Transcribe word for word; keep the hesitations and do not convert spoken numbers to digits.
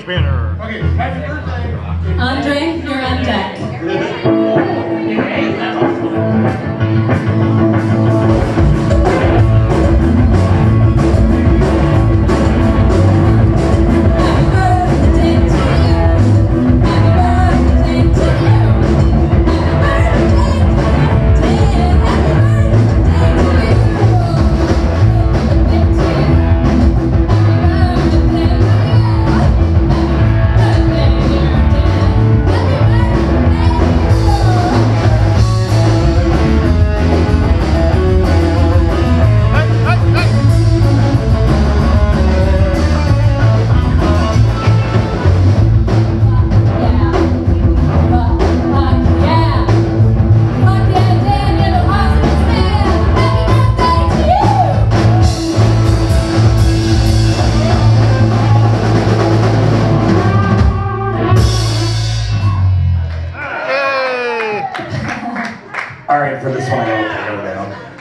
spinner. Okay, happy birthday. Andre, you're on deck. All right, for this one, I will go down.